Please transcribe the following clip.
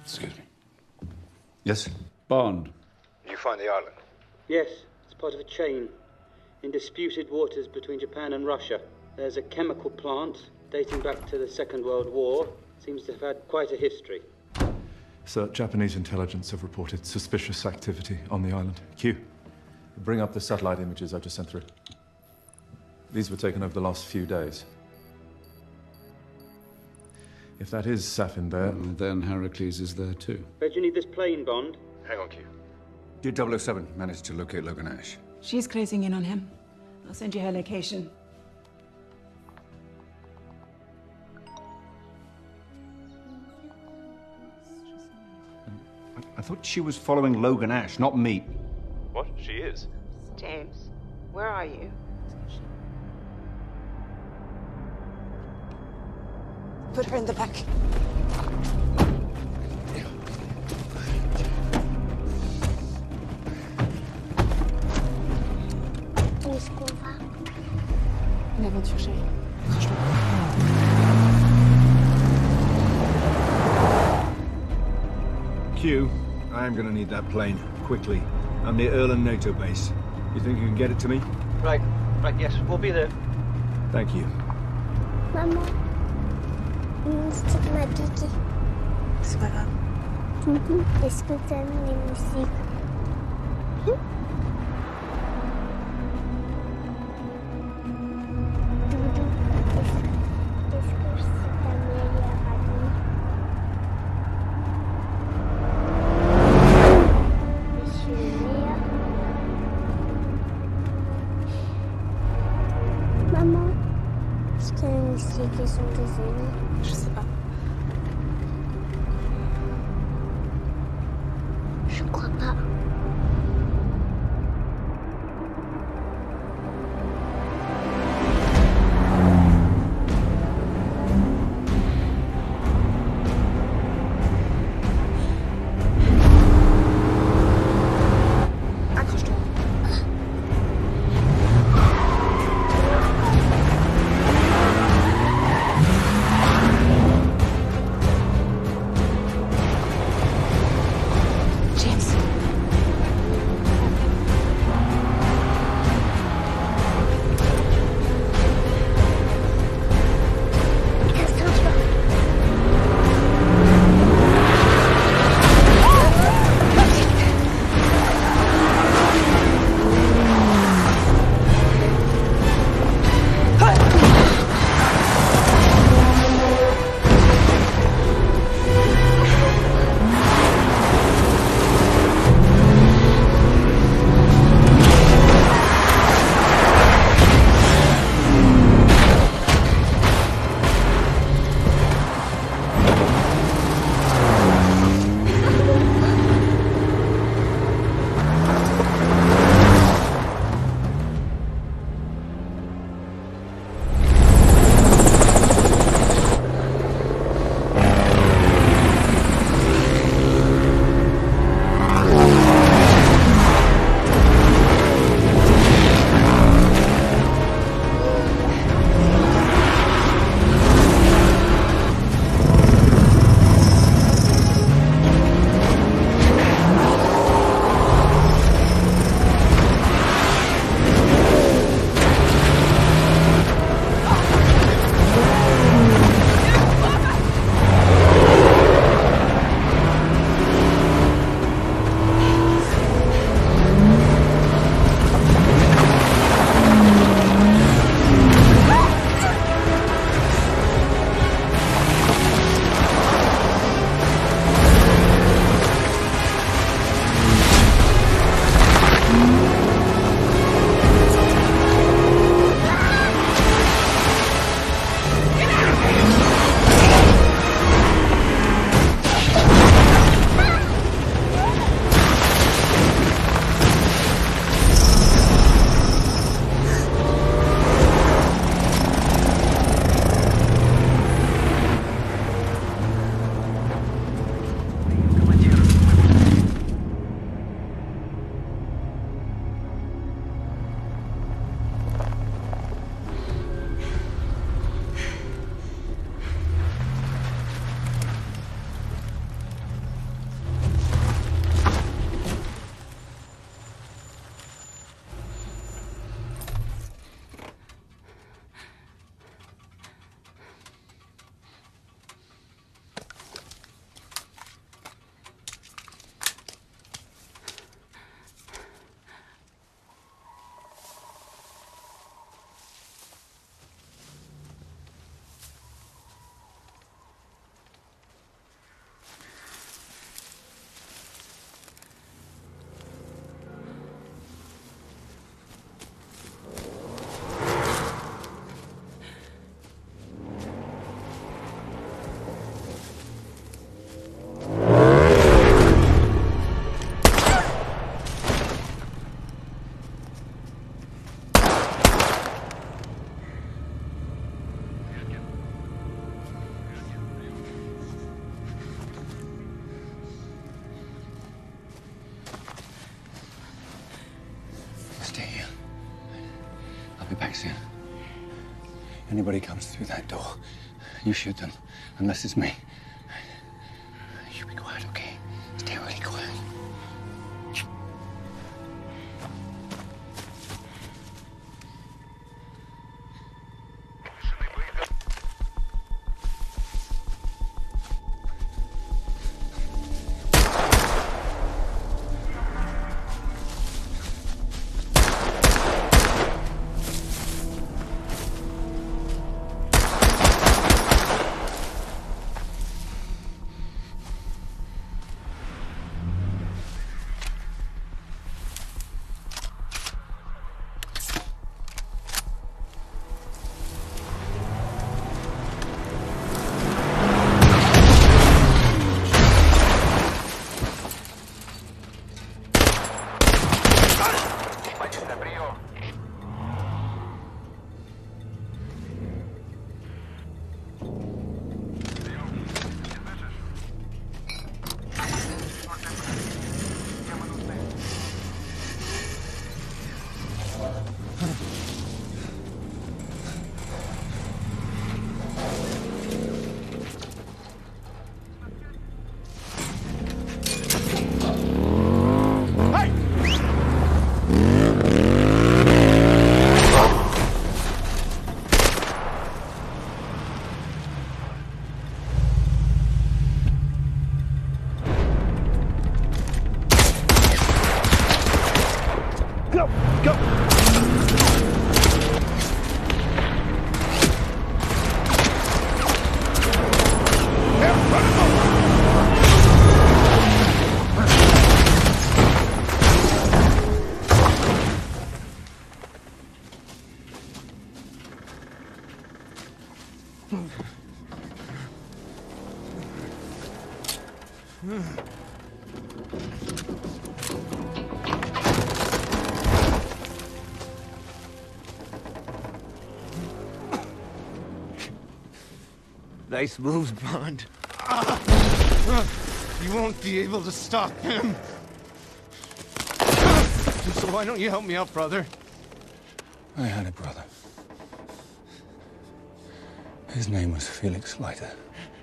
Excuse me. Yes? Bond. You find the island? Yes, it's part of a chain in disputed waters between Japan and Russia. There's a chemical plant dating back to the Second World War. Seems to have had quite a history. Sir, Japanese intelligence have reported suspicious activity on the island. Q, bring up the satellite images I just sent through. These were taken over the last few days. If that is Safin there... Well, then Heracles is there too. Where do you need this plane, Bond? Hang on, Q. Did 007 manage to locate Logan Ash? She's closing in on him. I'll send you her location. I thought she was following Logan Ash, not me. What? She is? James, where are you? Put her in the back. On est aventure, chérie. Accroche-toi. Q, I am going to need that plane, quickly. I'm near Erlen NATO base. You think you can get it to me? Right, yes, we'll be there. Thank you. Maman, musique m'a piqué. C'est pas grave. Est-ce que t'aimes les musiques? Doudou, est-ce que c'est ta meilleure amie? Je suis le meilleur. Maman, est-ce que les musiques sont tes amis? Je sais pas. Je crois pas. Accroche-toi. Anybody comes through that door, you shoot them, unless it's me. You be quiet, okay? Stay really quiet. Nice moves, Bond. You won't be able to stop him. So why don't you help me out, brother? I had a brother. His name was Felix Leiter.